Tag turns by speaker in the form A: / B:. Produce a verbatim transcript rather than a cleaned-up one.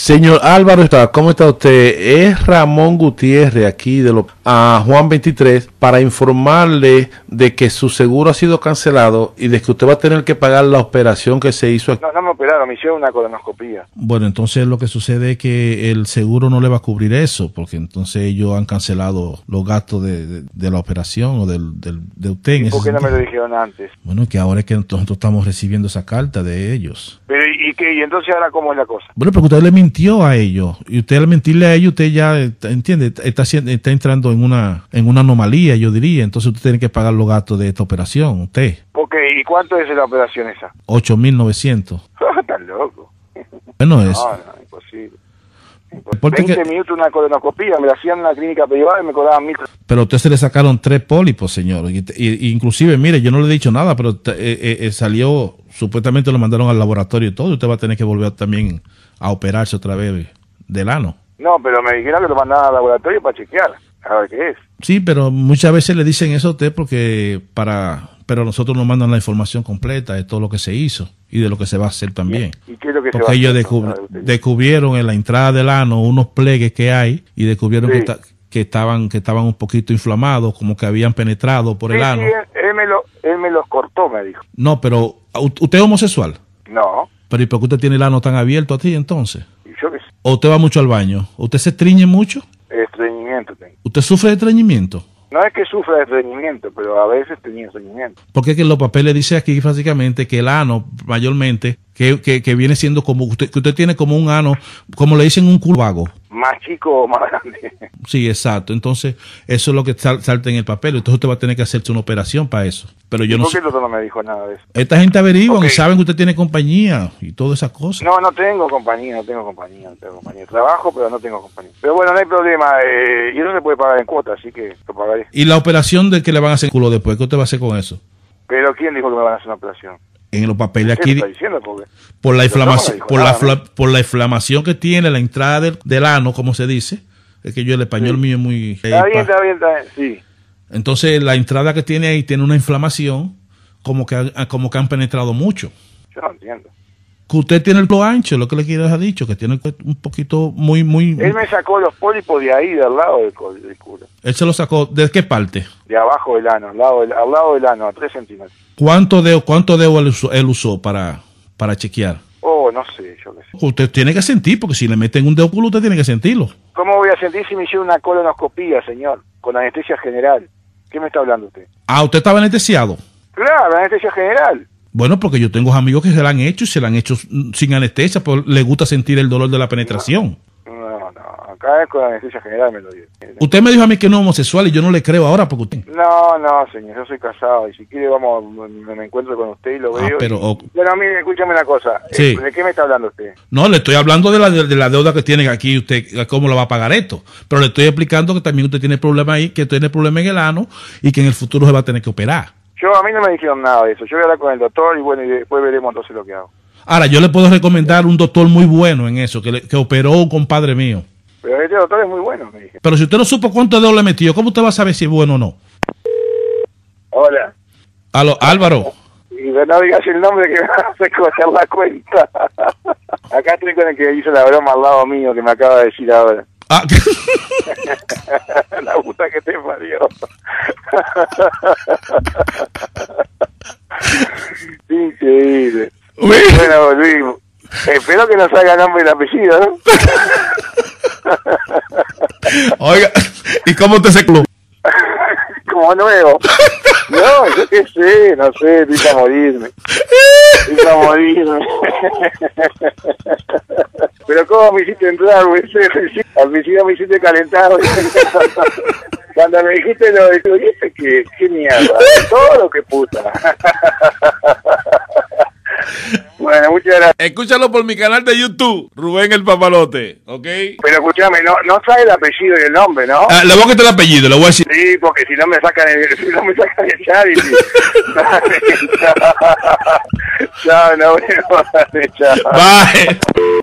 A: Señor Álvaro, ¿cómo está usted? Es Ramón Gutiérrez aquí de lo, a Juan veintitrés para informarle de que su seguro ha sido cancelado y de que usted va a tener que pagar la operación que se hizo aquí.
B: No, no me operaron, me hicieron una colonoscopía.
C: Bueno, entonces lo que sucede es que el seguro no le va a cubrir eso, porque entonces ellos han cancelado los gastos de, de, de la operación o del, del, de usted.
B: ¿Y por qué no me lo dijeron antes?
C: Bueno, que ahora es que nosotros estamos recibiendo esa carta de ellos.
B: Pero ¿y qué? ¿Y entonces ahora cómo es la cosa?
C: Bueno, porque usted le mintió a ellos, y usted al mentirle a ellos, usted ya, entiende, está, está entrando en una en una anomalía, yo diría. Entonces usted tiene que pagar los gastos de esta operación, usted.
B: Ok, ¿y cuánto es la operación esa?
C: ocho mil novecientos.
B: Están loco.
C: Bueno, es...
B: No, no, imposible.
C: Porque
B: veinte
C: que...
B: minutos una colonoscopía, me la hacían en una clínica privada y me cobraban mil.
C: Pero a usted se le sacaron tres pólipos, señor. Y, y, inclusive, mire, yo no le he dicho nada, pero eh, eh, salió, supuestamente lo mandaron al laboratorio y todo. Y usted va a tener que volver también a operarse otra vez del ano.
B: No, pero me dijeron que lo mandaban al laboratorio para chequear, a ver qué es.
C: Sí, pero muchas veces le dicen eso a usted porque para... Pero nosotros nos mandan la información completa de todo lo que se hizo y de lo que se va a hacer también.
B: ¿Y qué es lo que
C: Porque
B: se va
C: ellos
B: a hacer?
C: descub descubrieron en la entrada del ano unos plegues que hay y descubrieron sí. que, que estaban que estaban un poquito inflamados, como que habían penetrado por
B: sí,
C: el ano.
B: Sí, él, él, me lo, él me los cortó, me dijo.
C: No, pero ¿usted es homosexual?
B: No.
C: Pero ¿y por qué usted tiene el ano tan abierto a ti entonces?
B: ¿Y yo qué sé?
C: ¿O usted va mucho al baño? ¿Usted se estriñe mucho?
B: Estreñimiento tengo.
C: ¿Usted sufre de estreñimiento?
B: No es que sufra de estreñimiento, pero a veces tenía estreñimiento.
C: Porque es que en los papeles dice aquí básicamente que el ano, mayormente, que, que, que viene siendo como, usted, que usted tiene como un ano, como le dicen un culo vago.
B: Más chico o más grande.
C: Sí, exacto. Entonces, eso es lo que sal, salta en el papel. Entonces usted va a tener que hacerse una operación para eso. Pero yo no
B: ¿Por qué
C: sé.
B: el doctor no me dijo nada de eso?
C: Esta gente averiguan
B: Okay.
C: y saben que usted tiene compañía y todas esas cosas.
B: No, no tengo compañía, no tengo compañía, no tengo compañía. Trabajo, pero no tengo compañía. Pero bueno, no hay problema. Eh, y eso se puede pagar en cuotas, así que lo pagaré.
C: Y la operación de que le van a hacer culo después, ¿qué usted va a hacer con eso?
B: Pero ¿quién dijo que me van a hacer una operación?
C: En los papeles
B: ¿Qué
C: aquí,
B: está diciendo? Porque
C: por la
B: el doctor no me
C: inflamación,
B: dijo
C: por
B: nada,
C: la,
B: ¿no?
C: por la inflamación que tiene la entrada del, del ano, como se dice. Es que yo el español
B: Sí.
C: mío es muy...
B: Está bien, está bien, está bien, sí.
C: Entonces la entrada que tiene ahí tiene una inflamación como que, como que han penetrado mucho.
B: Yo no entiendo.
C: Que usted tiene el culo ancho, lo que le quiero ha dicho, que tiene un poquito muy, muy...
B: Él me sacó los pólipos de ahí, del lado del, co- del culo.
C: Él se lo sacó, ¿de qué parte?
B: De abajo del ano, al lado del, al lado del ano, a tres centímetros.
C: ¿Cuánto dedo, cuánto dedo él usó, él usó para, para chequear?
B: Oh, no sé, yo qué sé.
C: Usted tiene que sentir, porque si le meten un dedo culo, usted tiene que sentirlo.
B: ¿Cómo voy a sentir si me hicieron una colonoscopía, señor? Con anestesia general. ¿Qué me está hablando usted?
C: Ah, ¿usted estaba anestesiado?
B: Claro, anestesia general.
C: Bueno, porque yo tengo amigos que se la han hecho y se la han hecho sin anestesia, pero le gusta sentir el dolor de la penetración.
B: No, no, acá es con anestesia general me lo dieron.
C: Usted me dijo a mí que no es homosexual y yo no le creo ahora porque usted...
B: No, no, señor, yo soy casado y si quiere vamos, me, me encuentro con usted y lo
C: Ah,
B: veo.
C: pero...
B: y...
C: oh,
B: Bueno, mire, escúchame una cosa.
C: Sí.
B: ¿De qué me está hablando usted?
C: no, le estoy hablando de la, de, de la deuda que tiene aquí usted, cómo lo va a pagar esto. Pero le estoy explicando que también usted tiene problema ahí, que tiene problema en el ano y que en el futuro se va a tener que operar.
B: Yo, a mí no me dijeron nada de eso. Yo voy a hablar con el doctor y bueno, y después veremos entonces lo que hago.
C: Ahora, yo le puedo recomendar un doctor muy bueno en eso, que, le, que operó un compadre mío.
B: Pero este doctor es muy bueno, me dije.
C: Pero si usted no supo cuántos dedos le metió, ¿cómo usted va a saber si es bueno o no?
B: Hola.
C: Aló, Álvaro.
B: Y no digas el nombre que me hace coger la cuenta. Acá estoy con el que hizo la broma al lado mío que me acaba de decir ahora.
C: Ah,
B: La puta que te parió. Increíble. Bueno, volvimos. Espero que nos salga nombre y apellido, ¿no?
C: oiga, ¿y cómo usted se club?
B: Como nuevo. No, yo qué sé, no sé, estoy para morirme. Estoy para morirme. Pero ¿cómo me hiciste entrar, güey? Al principio me hiciste calentar, güey. Cuando me dijiste lo de tu dice que, qué mierda, todo lo que puta. Bueno, muchas gracias.
A: Escúchalo por mi canal de YouTube, Rubén el Papalote, ¿ok?
B: Pero escúchame, no, no sabe el apellido y el nombre, ¿no?
C: Ah, le voy a quitar el apellido, le voy a decir.
B: Sí, porque si no me sacan el, si no me sacan el charity. Dale, chao. Chao, no veo, dale, chao.
C: Bye.